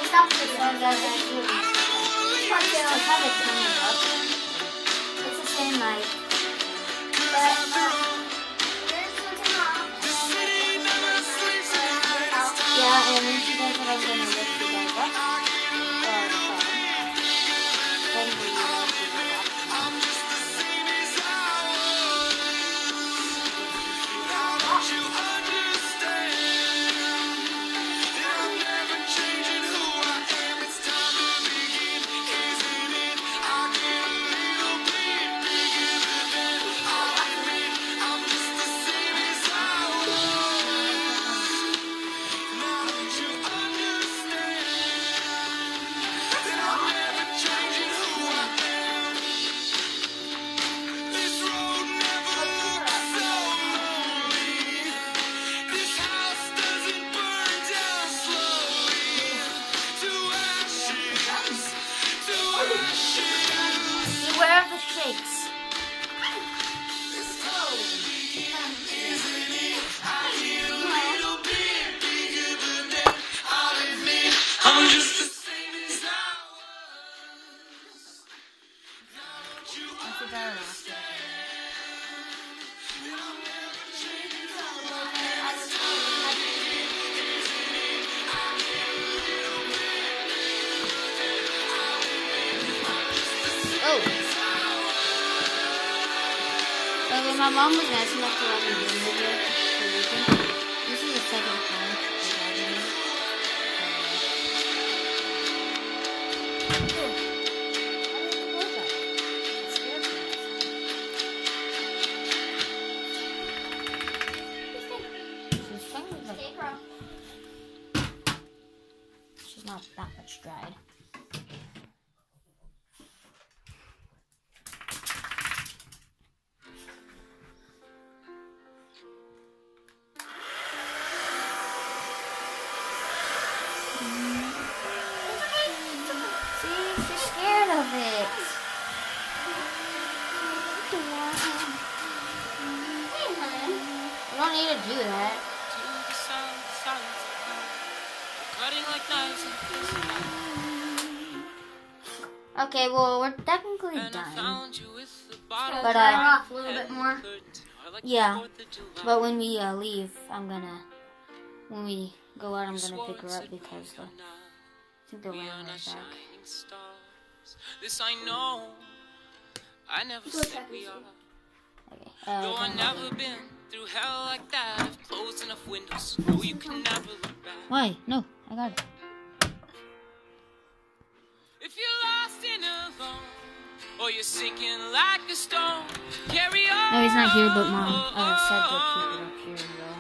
stop the song, guys. It's kind of coming up. It's the same night. Yeah, and then she does what I'm going to lift you guys up. Then we lift you up. Beware of the shakes. I'm just the same as I Oh. Okay, my mom was nice enough to let me do the video. This is the second time. She's not that much dried. See, she's scared of it. You don't need to do that. Okay, well, we're technically done. But, off a little bit more. yeah. But when we leave, when we go out, I'm gonna pick her up because I think the rain is back. This I know. I never said we are. Okay. Though I never been through hell like that. I've closed enough windows. No, you can never look back. Why? No, I got it. If you're lost and alone, or you're sinking like a stone, carry on. No, he's not here, but Mom said to keep it up here.